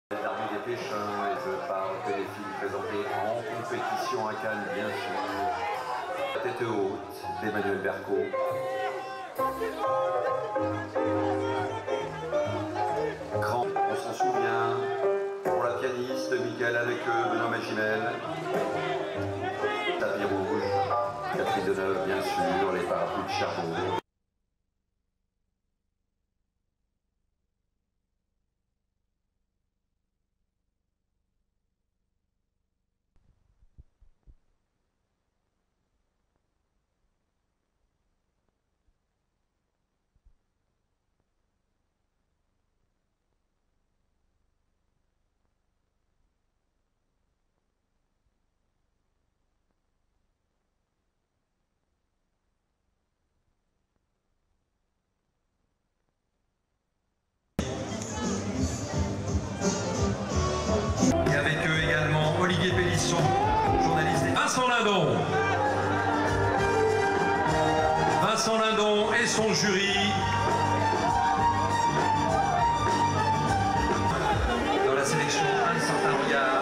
L'armée des pêcheurs, et je parle que des films présentés en compétition à Cannes, bien sûr. La tête haute d'Emmanuelle Bercot. Grand, on s'en souvient, pour la pianiste Michael avec Benoît Magimel. Tapis rouge, Catherine Deneuve, bien sûr, les parapluies de Cherbourg. Et avec eux également Olivier Pélisson, journaliste. Vincent Lindon. Vincent Lindon et son jury. Dans la sélection, un certain regard.